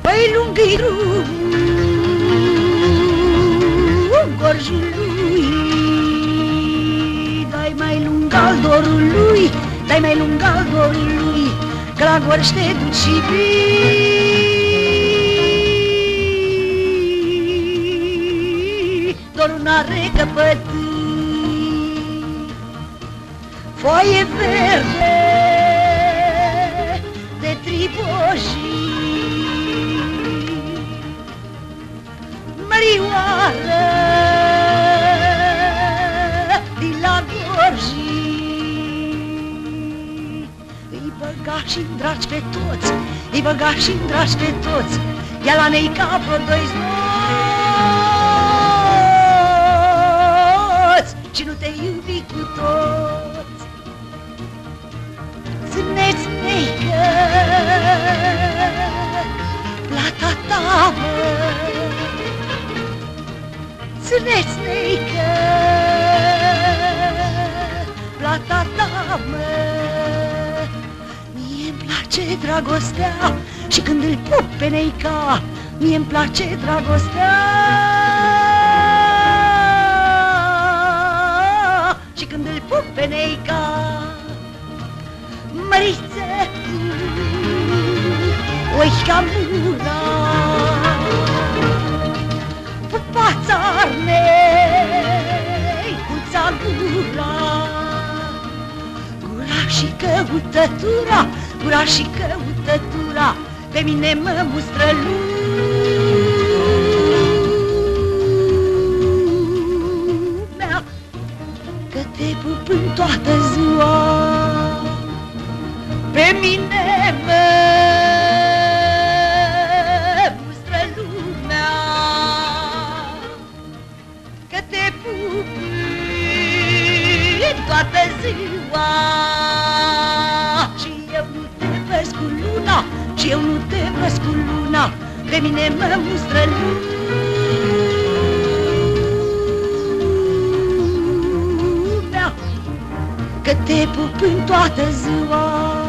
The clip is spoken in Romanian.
Păi lung-i drum gorjul lui, dai mai lung al dorului, dai mai lung al dorului, că la gor te duci și vii. Dorul n-are căpătâi, foaie verde de tribojii, mărioară din la gorjii. Îi băga și-n dragi pe toți, îi băga și-n dragi pe toți, ia la nei ca vreo doi znoți și nu te iubi cu toți. Țâneți neică plata ta, mă, țâneți neică plata ta, mă. Mie-mi place dragostea și când îl pup pe neica, mie-mi place dragostea și când îl pup pe neica. Măriță, oișca mura, pupața armei, cuța gura, gura și căutătura, gura și căutătura, pe mine mă mustră lumea, că te pup în toată ziua. Pe mine mă mustră lumea, că te pup toată ziua. Și eu nu te văz cu luna, și eu nu te văz cu luna, pe mine mă mustră lumea, că te pup în toată ziua.